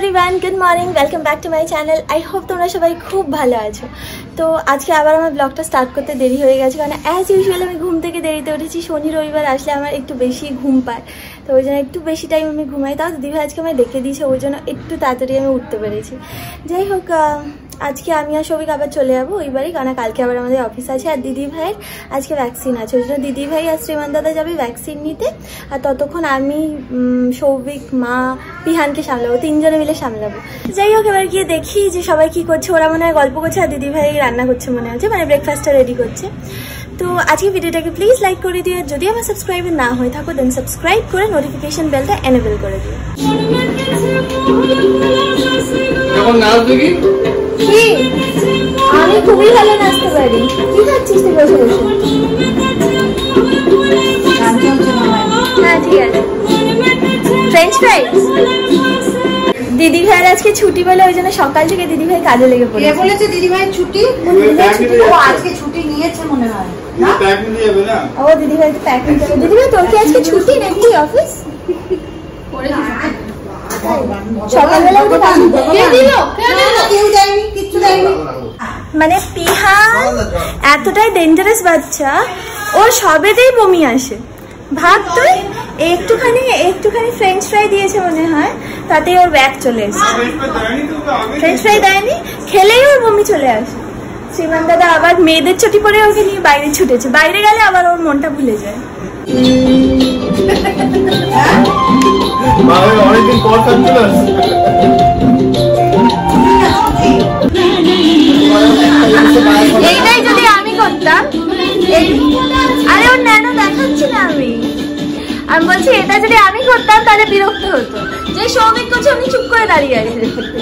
Everyone, good morning, welcome back to my channel. I hope তোমরা সবাই খুব ভালো আছো। তো আজকে আবার আমার ব্লগটা স্টার্ট করতে দেরি হয়ে গেছে, কারণ অ্যাজ ইউজুয়াল আমি ঘুম থেকে দেরিতে উঠেছি। শনি রবিবার আসলে আমার একটু বেশি ঘুম পায়, তো ওই জন্য একটু বেশি টাইম আমি ঘুমাই। তাও দিদিভাই আজকে আমায় ডেকে দিয়েছে, ওই জন্য একটু তাড়াতাড়ি আমি উঠতে পেরেছি। যাই হোক, আজকে আমি আর সৌভিক আবার চলে যাবো ওই বাড়ি, কারণ কালকে আবার আমাদের অফিস আছে। আর দিদি ভাইয়ের আজকে ভ্যাকসিন আছে, ওই জন্য দিদি ভাই আর শ্রীমান দাদা যাবে ভ্যাকসিন নিতে। আর ততক্ষণ আমি, সৌভিক, মা, পিহানকে সামলাবো, তিনজনে মিলে সামলাবো। যাই হোক, এবার গিয়ে দেখি যে সবাই কি করছে। ওরা মনে হয় গল্প করছে আর দিদি ভাই রান্না করছে মনে হচ্ছে, মানে ব্রেকফাস্টটা রেডি করছে। তো আজকে ভিডিওটাকে প্লিজ লাইক করে দিও, যদি আমার সাবস্ক্রাইবার না হয়ে থাকো দেন সাবস্ক্রাইব করে নোটিফিকেশন বেলটা এনেবল করে দিও। কি? আমি খুবই ভালো নাচতে পারি। কি খাচ্ছিস তুই বসে বসে? হ্যাঁ ঠিক আছে। French fries. দিদি ভাইয়ের আজকে ছুটি বলে ওই জন্য সকাল থেকে দিদি ভাই কাজে লেগে পড়েছে। কে বলেছে দিদি ভাই ছুটি? ও আজকে ছুটি নিয়েছে মনে হয়। না প্যাক নিয়ে যাবে না? ও দিদি ভাই তো প্যাক নিয়ে যাবে। দিদি ভাই তোর কি আজকে ছুটি নাকি অফিস? করে সকালবেলা উঠে কাজ কে দিল? কেউ যায়নি, কিচ্ছু যায়নি। মানে পিহান এতটাই ডেঞ্জারাস বাচ্চা, ওর সবেতেই বমি আসে। ভাব তুই, একটুখানি ফ্রেঞ্চ ফ্রাই দিয়েছে মনে হয়, তাতে ওর ব্যাগ চলে এসেছে। ফ্রেঞ্চ ফ্রাই দেয়নি, খেলেই ওর বমি চলে আসে। শ্রীমান দাদা আবার মেয়েদের ছুটি পরে ওকে নিয়ে বাইরে ছুটেছে, বাইরে গেলে আবার ওর মনটা ভুলে যায়। এইটাই যদি আমি করতাম, আরে ওর ন্যানো দেখাচ্ছি না আমি বলছি এটা যদি আমি করতাম তাহলে বিরক্ত হতো। যে সৌভিক করছে আমি চুপ করে দাঁড়িয়ে আছি।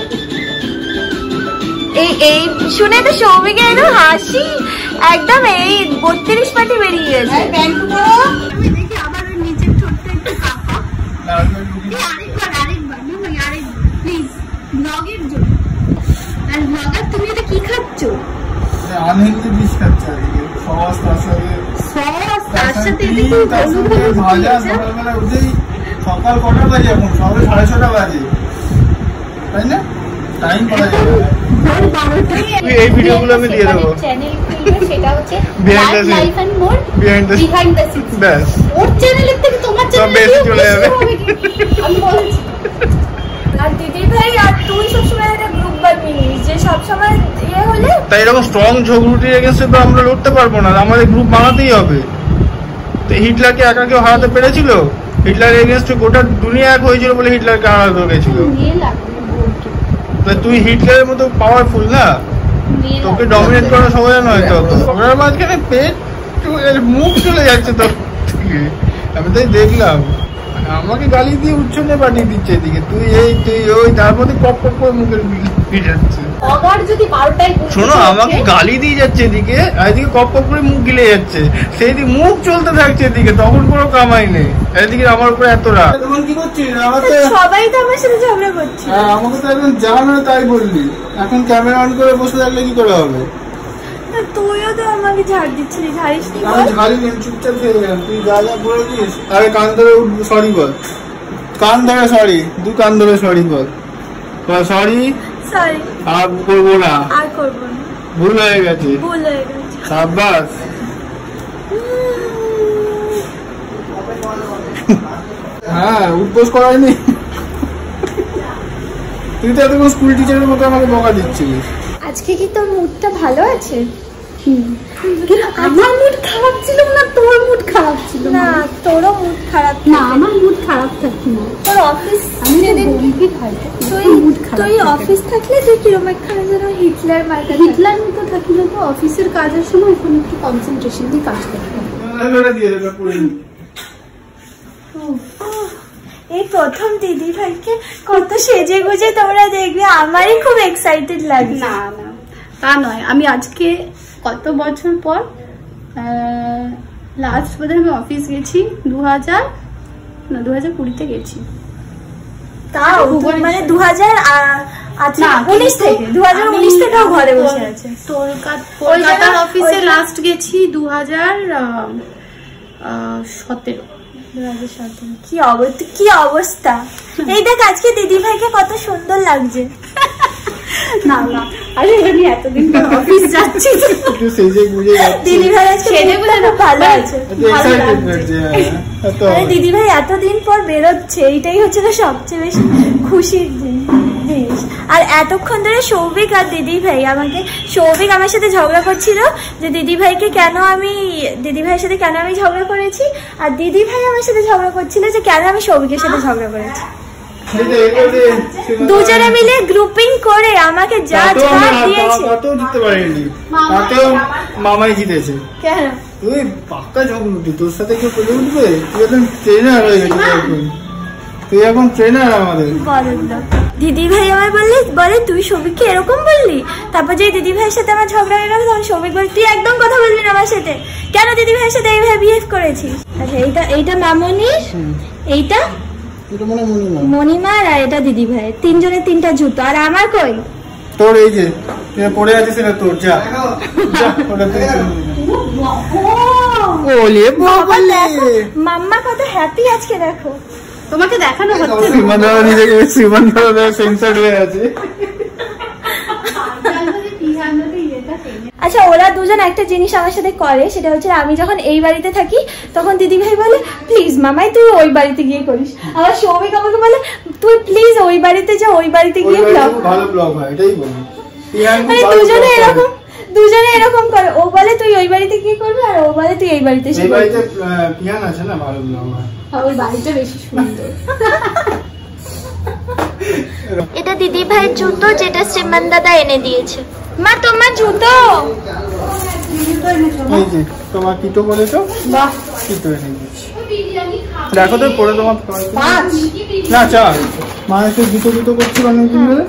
এই শুনে তো সৌভিকের একদম হাসি একদম এই 32 পাটি বেরিয়ে গেছে। আমি দেখি আবার ওই নিচের ঠোঁটটা একটু কাঁপা। আরেকবার প্লিজ, ব্লগের জন্য। আর ব্লগার তুমি এটা কি খাচ্ছ? আনহেলদি ডিশ খাচ্ছি আজকে। সস তার সাথে ভাজা। সকালবেলা উঠেই, সকাল কটা বাজে এখন? সকাল 6:30 বাজে, তাই না? টাইম করা যাবে। এই ভিডিওগুলো আমি দিয়ে দেবো। চ্যানেল খুলবে, সেটা হচ্ছে life and more behind the scenes. ব্যাস, ওর চ্যানেলের থেকে তোমার চ্যানেলে চলে যাবে আমি বলছি। আর দিদি ভাই আর তুই সবসময় একটা গ্রুপ বানিয়ে নিস, যে সবসময় ইয়ে হলে তাই এরকম স্ট্রং ঝগড়ুটি এগেন্স্টে তো আমরা লড়তে পারবো না, আমাদের গ্রুপ বানাতেই হবে। তো হিটলারকে একা কেউ হারাতে পেরেছিল? হিটলারের এগেন্স্টে গোটা দুনিয়া এক হয়েছিল বলে হিটলারকে হারাতে হয়েছিল। তুই হিটলারের মতো পাওয়ারফুল না, তোকে ডমিনেট করা সবাই নয়। তো ওনার মাঝখানে পেট মুখ চলে যাচ্ছে তোর থেকে, আমি তাই দেখলাম। আমাকে গালি দিয়ে উচ্ছন্নে পাঠিয়ে দিচ্ছে এদিকে, তুই এই তুই ওই, তার মধ্যে পপ পপ করে মুখের যাচ্ছে। শোনো, আমাকে গালি দিয়ে যাচ্ছে এদিকে, আর এদিকে কপ কপ করে মুখ গিলে যাচ্ছে, সেই দিকে মুখ চলতে থাকছে এদিকে, তখন কোনো কামাই নেই। এদিকে আমার উপরে এত রাগ। তখন কি করছিস? সবাই তো আমার সাথে ঝগড়া করছে। আমাকে তো এখন জানো তাই বললি, এখন ক্যামেরা অন করে বসে থাকলে কি করে হবে? তুইও তো আমাকে ঝাড় দিচ্ছিলি, ঝাড়িস নি? আমি ঝাড়িনি, আমি চুপচাপ খেয়ে গেলাম। তুই যা যা বলেছিস। আরে কান ধরে সরি বল, কান ধরে সরি, দু কান ধরে সরি বল। সরি সরি, আর করবো না, আর করবো না, ভুল হয়ে গেছে, ভুল হয়ে গেছে। সাবাস। হ্যাঁ, উদ্বোস করায়নি। তুই তো এতক্ষণ স্কুল টিচারের মতো আমাকে বকা দিচ্ছিলিস। আজকে কি তোর মুডটা ভালো আছে? আমার মুড খারাপ ছিল না, তোর মুড খারাপ ছিল না? তোরও মুড খারাপ না, আমার মুড খারাপ থাকি না। তোর অফিস, আমি যেদিন তুই অফিস থাকলে তুই কিরকম একখানে যেন হিটলার মার্কা, হিটলার মতো থাকি না। তো অফিসের কাজের সময় ওখানে একটু কনসেন্ট্রেশন দিয়ে কাজ করতে হবে। এই প্রথম দিদি ভাইকে কত সেজে গুজে তোমরা দেখবে, আমারই খুব এক্সাইটেড লাগে। না না তা নয়, আমি আজকে কত বছর পর লাস্ট বোধহয় আমি অফিস গেছি 2020-তে গেছি। তাও মানে 2019 থেকে 2019 থেকেও ঘরে বসে আছে। কলকাতার অফিসে লাস্ট গেছি 2017। কি অবস্থা এই দেখ আজকে দিদি ভাইকে কত সুন্দর লাগছে। না না আরে আমি এতদিন পর অফিস যাচ্ছি একটু সেজে গুজে যাচ্ছি। দিদি ভাই আজকে সেজে গুজে খুব ভালো আছে। আরে দিদি ভাই এতদিন পর বেরোচ্ছে, এইটাই হচ্ছে না সবচেয়ে বেশি খুশির জিনিস। আর এতক্ষণ ধরে সৌভিক আর দিদি ভাই সৌভিক আমার সাথে ঝগড়া করছিল যে দিদি ভাইয়ের সাথে কেন আমি ঝগড়া করেছি, আর দিদি ভাই আমার সাথে ঝগড়া করছিল যে কেন আমি সৌভিকের সাথে ঝগড়া করেছি। দুজনে মিলে গ্রুপিং করে আমাকে যা ছাড় দিয়েছে। জিততে পারেনি, তাতেও মামাই জিতেছে। কেন? তুই পাক্কা ঝগড়ুটি, তোর সাথে কেউ পেলে উঠবে? তুই এখন ট্রেনার হয়ে গেছিস, তুই এখন ট্রেনার আমাদের। দিদি ভাই আমার বলে তুই সৌভিককে এরকম বললি, তারপর যে দিদি ভাইয়ের সাথে আমার ঝগড়া হয়ে গেল তখন সৌভিক বলে তুই একদম কথা বলবি না আমার সাথে, কেন দিদি ভাইয়ের সাথে এইভাবে বিহেভ করেছিস। আচ্ছা এইটা মামনির, এইটা মণিমার, আর এটা দিদি ভাই, তিনজনের তিনটা জুতো। আর আমার কই? তোর এই যে পড়ে আছিস না তোর, যা মাম্মা কত হ্যাপি আজকে, দেখো তোমাকে দেখানো হচ্ছে। আচ্ছা ওরা দুজন একটা জিনিস আমার সাথে করে, সেটা হচ্ছে আমি যখন এই বাড়িতে থাকি তখন দিদি ভাই বলে প্লিজ মামাই তুই ওই বাড়িতে গিয়ে করিস, আবার সৌভিক আমাকে বলে তুই প্লিজ ওই বাড়িতে যা, ওই বাড়িতে গিয়ে ব্লগ হয়। দুজনে এরকম করে, ও বলে তুই ওই বাড়িতে গিয়ে করবি আর ও বলে তুই এই বাড়িতে। ওই বাড়িটা বেশি সুন্দর। এটা দিদি ভাইয়ের জুতো যেটা শ্রীমান দাদা এনে দিয়েছে। মা তোমার জুতো, তোমার কিটো বলেছো, কিটো এনে দিয়েছি। দেখো তো পরে তোমার না চা মা একটু জুতো করছি অনেকদিন ধরে,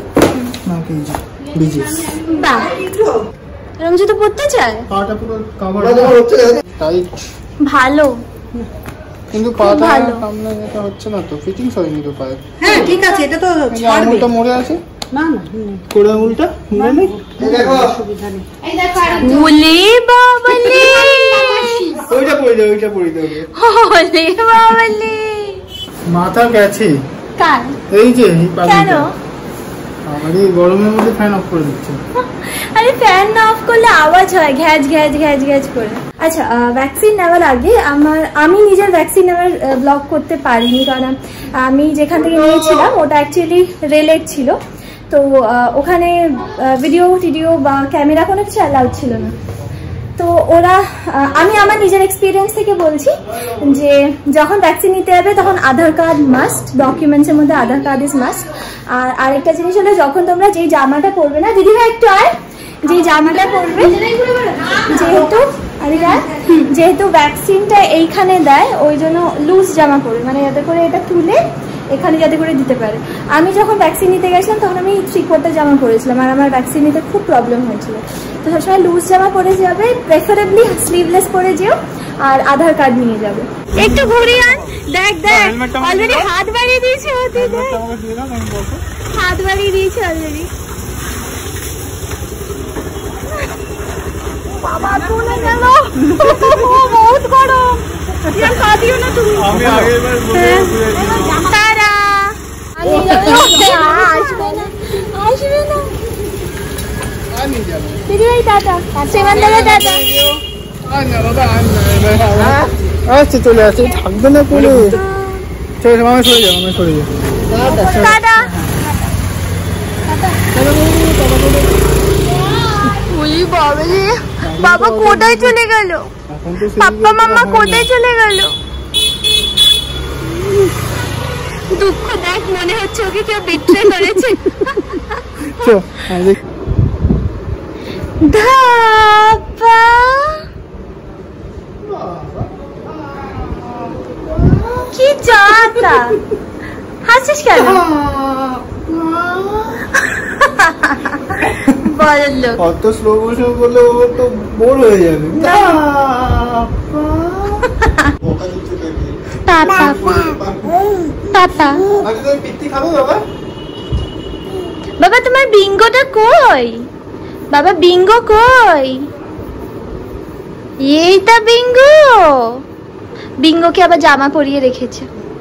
এরকম জুতো পরতে চায়, পাটা পুরো কভার টাইট ভালো, কিন্তু পাটা সামনে এটা হচ্ছে না তো, ফিটিংস হয়নি তো পায়ে। হ্যাঁ ঠিক আছে, এটা তো আঙুলটা মরে আছে। না না কোড়া আঙুলটা মরে নেই, দেখো অসুবিধা নেই। এই দেখো ওলে বাবালে, ওইটা পড়ে দাও। ওলে বাবালে, মাথা গেছে কার? এই যে কেন? আরে গরমের মধ্যে ফ্যান অফ করে দিচ্ছে। আরে ফ্যান না অফ করলে আওয়াজ হয় ঘ্যাজ ঘ্যাজ ঘ্যাজ ঘ্যাজ করে। আচ্ছা ভ্যাকসিন নেওয়ার আগে আমি নিজের ভ্যাকসিন নেওয়ার ব্লগ করতে পারিনি, কারণ আমি যেখান থেকে নিয়েছিলাম ওটা অ্যাকচুয়ালি রিলেট ছিল, তো ওখানে ভিডিও বা ক্যামেরা কোনো কিছু অ্যালাউড ছিল না। তো আমি আমার নিজের এক্সপিরিয়েন্স থেকে বলছি যে যখন ভ্যাকসিন নিতে যাবে তখন আধার কার্ড মাস্ট, ডকুমেন্টসের মধ্যে আধার কার্ড ইজ মাস্ট। আর আরেকটা জিনিস হলো যখন তোমরা যেই জামাটা পরবে না, দিদি ভাই একটু আয়, যেই জামাটা পরবে, যেহেতু ভ্যাকসিনটা এইখানে দেয় ওই জন্য লুজ জামা পরবে, মানে যাতে করে এটা তুলে এখানে যাতে করে দিতে পারে। আমি যখন ভ্যাকসিন নিতে গেছিলাম তখন আমি 3/4 জামা পরেছিলাম, আর আমার ভ্যাকসিন নিতে খুব প্রবলেম হয়েছিল। তো সবসময় লুজ জামা পরে যাবে, প্রেফারেবলি স্লিভলেস পরে যেও, আর আধার কার্ড নিয়ে যাবে। একটু ঘুরিয়ে আন, দেখ অলরেডি হাত বাড়িয়ে দিয়েছে, হাত বাড়িয়ে দিয়েছে অলরেডি। বাবা তুলে গেল, বহুত গরম, কাঁদিও না তুমি। আমি আগেরবার তারা আসবে না দিদি ভাই, টাটা। শ্রীমান দাদা টাটা। আচ্ছা চলে আসে, থাকবে না পরে, সরে যাও টাটা। বাবা কোথায় চলে গেল, পাপ্পা মাম্মা কোথায় চলে গেল? দুঃখ দেখ, মনে হচ্ছে ওকে কেউ বিট্রে করেছে। ধাপা কি চাতা, হাসিস কেন? বললো অত স্লো মোশন করলে ও তো বোর হয়ে যাবে। বাবা তোমার বিঙ্গোটা কই? বাবা বিঙ্গো কই? এইটা বিঙ্গো, বিঙ্গোকে আবার জামা পরিয়ে রেখেছে।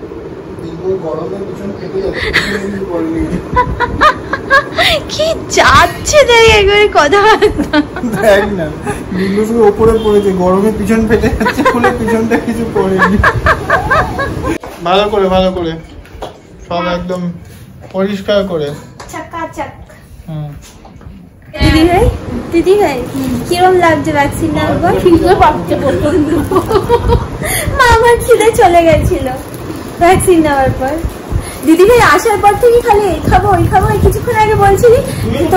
কি যাচ্ছে দেখ একবারে কথা দেখ না, বিঙ্গো শুধু ওপরে পড়েছে, গরমে পিছন ফেটে যাচ্ছে বলে পিছনটা কিছু পড়েনি। ভালো করে সব একদম পরিষ্কার করে চাকাচাক। দিদি ভাই কিরম লাগছে ভ্যাকসিন নেওয়ার পর? মা আমার খিদে চলে গেছিল ভ্যাকসিন নেওয়ার পর। দিদি ভাই আসার পর থেকে খালি এই খাবো ওই খাবো, কিছুক্ষণ আগে বলছিলি তো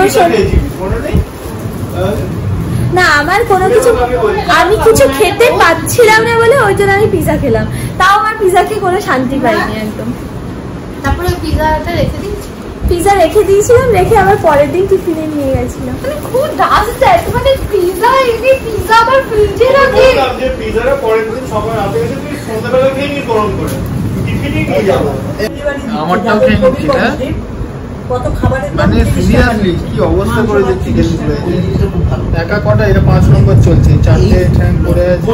না আমার কোনো কিছু, আমি কিছু খেতে পাচ্ছিলাম না বলে ওই জন্য আমি পিজা খেলাম। তাও আমার পিজাকে কোনো শান্তি পাইনি একদম। তারপরে পিজাটা রেখে দিয়েছি, পিজা রেখে দিয়েছিলাম, রেখে আবার পরের দিন টিফিনে নিয়ে গেছিলাম। মানে খুব ডাস দেয় মানে পিজা এনে পিজা আবার ফ্রিজে রাখে। পিজাটা পরের দিন সকাল রাতে এসে তুই সন্ধ্যাবেলা খেয়ে নি গরম করে টিফিনে নিয়ে যাবো। আমারটাও খেয়ে নিচ্ছি না কত খাবারের মানে সিরিয়াসলি কি অবস্থা করে দিচ্ছি চিকেন ফ্রাই একা কটা, এটা 5 নম্বর চলছে, 4টে ট্যাঙ্ক করে আছে,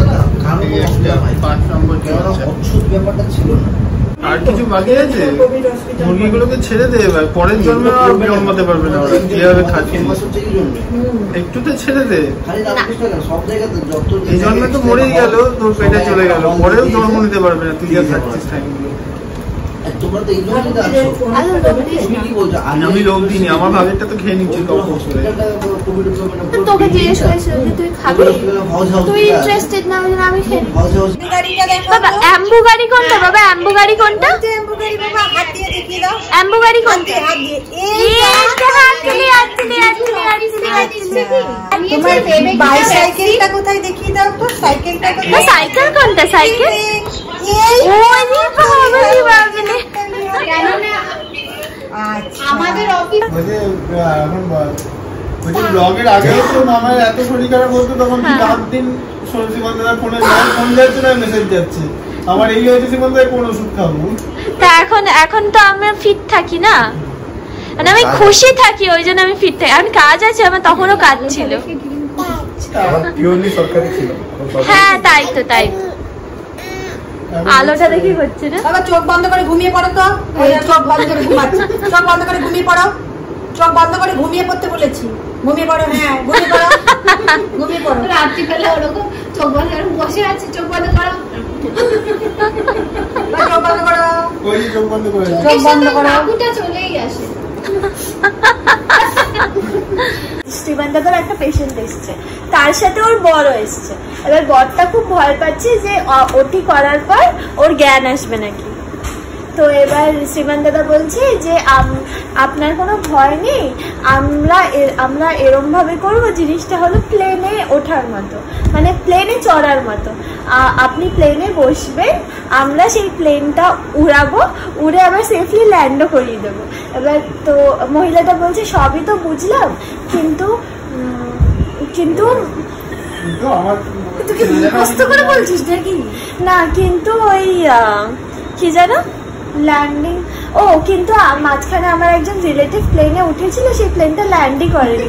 5 নম্বর চলছে। ব্যাপারটা ছিল না, আর কিছু বাকি আছে? মুরগিগুলোকে ছেড়ে দে এবার, পরের জন্মে আর জন্মাতে পারবে না ওরা, কিভাবে খাচ্ছে একটু তো ছেড়ে দে। এই জন্মে তো মরেই গেল, তোর পেটে চলে গেল, পরেও জন্ম নিতে পারবে না, তুই যা খাচ্ছিস টাইমগুলো। আমি লোক দিইনি, আমার ভাগেরটা তো খেয়ে নিচ্ছি। তোকে জিজ্ঞেস করেছিল যে তুই খাবি, তুই ইন্টারেস্টেড না হলে আমি খেয়ে নিই। বাবা অ্যাম্বু গাড়ি কোনটা? বাবা অ্যাম্বু গাড়ি কোনটা? অ্যাম্বু গাড়ি কোনটা? সাইকেলটা কোথায় দেখিয়ে দাও তো, সাইকেলটা কোথায়? সাইকেল কোনটা? সাইকেল আমাদের অফিস ব্লগের আগে তো মামার এত শরীর খারাপ হতো, তখন রাত দিন সীমান্তার ফোনে ফোন যাচ্ছে না, মেসেজ যাচ্ছে, আমার এই হয়েছে সীমান্তায় কোন ওষুধ খাবো। তা এখন তো আমি ফিট থাকি না, মানে আমি খুশি থাকি, ওই জন্য আমি ফিট থাকি। আমি কাজ আছে আমার, তখনও কাজ ছিল। হ্যাঁ তাই তো আলোটা দেখি হচ্ছে না। বাবা চোখ বন্ধ করে ঘুমিয়ে পড়ো তো, চোখ বন্ধ করে ঘুমাচ্ছি, চোখ বন্ধ করে ঘুমিয়ে পড়ো, চোখ বন্ধ করে ঘুমিয়ে পড়তে বলেছি, ঘুমিয়ে পড়ো। হ্যাঁ ঘুমিয়ে পড়ো। রাত্রিবেলা ওরকম চোখ বন্ধ করে বসে আছে, চোখ বন্ধ করো, চোখ বন্ধ করো, চোখ বন্ধ করো, চোখ বন্ধ করো। কাকুটা চলেই আসে। শ্রীমান্তাদের একটা পেশেন্ট এসছে, তার সাথে ওর বড় এসছে। এবার বরটা খুব ভয় পাচ্ছে যে ওটি করার পর ওর জ্ঞান আসবে নাকি। তো এবার শ্রীমান দাদা বলছে যে আপনার কোনো ভয় নেই, আমরা এরম ভাবে করবো, জিনিসটা হলো প্লেনে ওঠার মতো, মানে প্লেনে চড়ার মতো। আপনি প্লেনে বসবেন, আমরা সেই প্লেনটা উড়াবো, উড়ে আবার সেফলি ল্যান্ডও করিয়ে দেবো। এবার তো মহিলাটা বলছে সবই তো বুঝলাম, কিন্তু কষ্ট করে বলছিস নাকি? না কিন্তু ওই কি জানো ল্যান্ডিং, ও কিন্তু মাঝখানে আমার একজন রিলেটিভ প্লেনে উঠেছিল, সেই প্লেনটা ল্যান্ডই করেনি।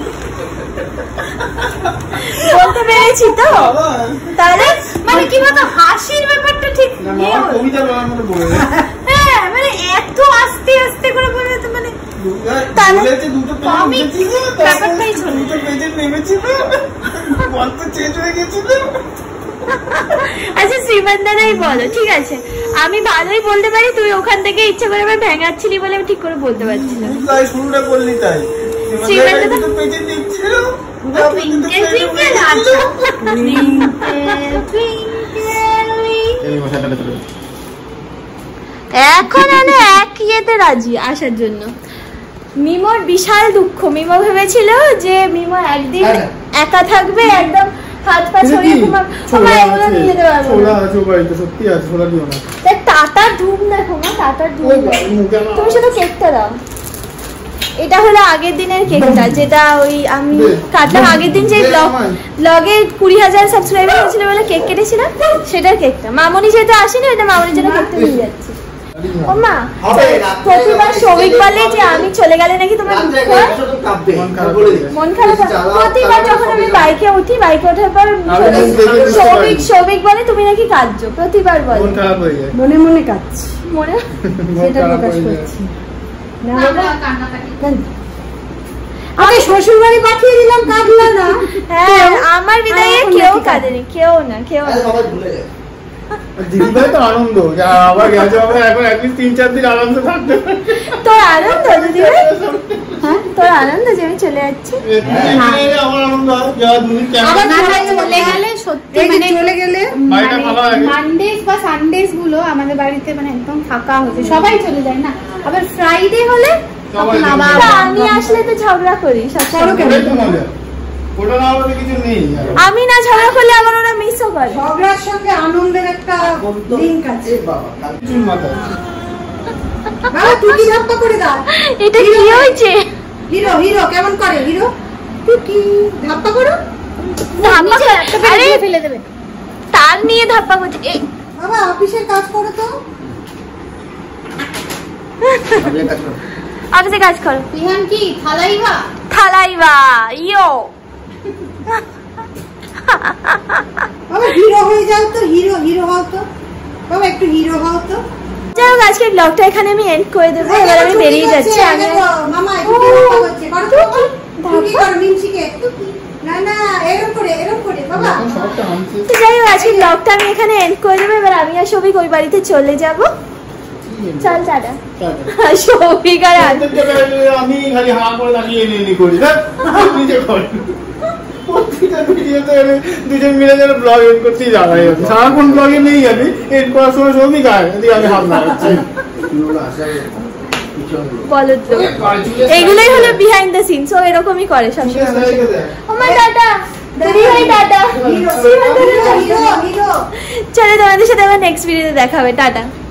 বলতে পেরেছি তো, তাহলে মানে কি বলতো হাসির ব্যাপারটা ঠিক। হ্যাঁ মানে এত আস্তে আস্তে করে বলে তো, মানে ব্যাপারটাই আচ্ছা শ্রীমান দাদাই বলো, ঠিক আছে আমি ভালোই বলতে পারি, তুই ওখান থেকে ইচ্ছা করে আবার ভেঙাচ্ছিলি বলে আমি ঠিক করে বলতে পারছি না। শুরুটা করলি তাই এখন আমি এক ইয়েতে রাজি আসার জন্য। মিমোর বিশাল দুঃখ, মিমো ভেবেছিল যে মিমো একদিন একা থাকবে, একদম হাত পা ছড়িয়ে নিয়ে যেতে পারবো। টাটার ধুম দেখো মা, টাটার ধুম। তুমি শুধু কেকটা দাও। এটা হলো আগের দিনের কেকটা, যেটা ওই আমি কাটলাম আগের দিন, যে ব্লগে 20,000 সাবস্ক্রাইবার হয়েছিল বলে কেক কেটেছিলাম, সেটার কেকটা। মামনি যেহেতু আসেনি, ওইটা মামনির জন্য কেকটা নিয়ে যাচ্ছি। ও মা প্রতিবার সৌভিক বলে যে আমি চলে গেলে নাকি তোমার মন খারাপ প্রতিবার যখন আমি বাইকে উঠি বাইকে ওঠার পর সৌভিক বলে তুমি নাকি কাঁদছো প্রতিবার বলে মন খারাপ হয়ে যায় মনে মনে কাঁদছি মনে সেটা প্রকাশ করছি না আমি শ্বশুর বাড়ি পাঠিয়ে দিলাম কাঁদলো না হ্যাঁ আমার বিদায়ে কেউ কাঁদেনি কেউ না দিদিভাই তো আনন্দ আবার গেছে আবার এখন অ্যাটলিস্ট 3-4 দিন আরামসে থাকতে তোর আনন্দ দিদিভাই হ্যাঁ তোর আনন্দ যে আমি চলে যাচ্ছি আমার আনন্দ চলে গেলে সত্যি মানে চলে গেলে মানডেজ বা সানডেজ গুলো আমাদের বাড়িতে মানে একদম ফাঁকা হচ্ছে সবাই চলে যায় না আবার ফ্রাইডে হলে তখন আবার আমি আসলে তো ঝগড়া করি আমি না ঝগড়া করলে আবার ওরা মিসও করে ঝগড়ার সঙ্গে আনন্দের একটা লিংক আছে বাবা তুই কি ধাপ্পা করে দাও এটা কি হয়েছে হিরো হিরো কেমন করে হিরো তুই কি ধাপ্পা করো ধাপ্পা আরে ফেলে দেবে তার নিয়ে ধাপ্পা করছে বাবা অফিসের কাজ করো তো অফিসে কাজ করো বিহান কি থালাইবা ইয়ো বাবা হিরো হয়ে যাও তো হিরো হও তো বাবা একটু হিরো হও তো যাই হোক আজকের ব্লগটা এখানে আমি এন্ড করে দেবো এবার আমি বেরিয়ে যাচ্ছি মামা একটু ধাপ্পা করছে করো তো কি করো মিনচিকে না না এরকম করে বাবা তো যাই হোক আজকের ব্লগটা আমি এখানে এন্ড করে দেবো এবার আমি আর সৌভিক ওই বাড়িতে চলে যাবো চল টাটা সৌভিক আর আমি খালি হা করে দাঁড়িয়ে এনে করি নিজে করি প্রত্যেকটা ভিডিওতে দুজন মিলে যেন ব্লগ এড করতেই জানাই যাচ্ছে সারাক্ষণ ব্লগে নেই আমি এড করার সময় সৌভিক আর এদিকে আমি হাত নাড়াচ্ছি বলো তো এইগুলোই হলো বিহাইন্ড দ্য সিনস ও এরকমই করে সবসময় আমার টাটা দিদিভাই টাটা হিরো চলো তোমাদের সাথে আবার নেক্সট ভিডিওতে দেখা হবে টাটা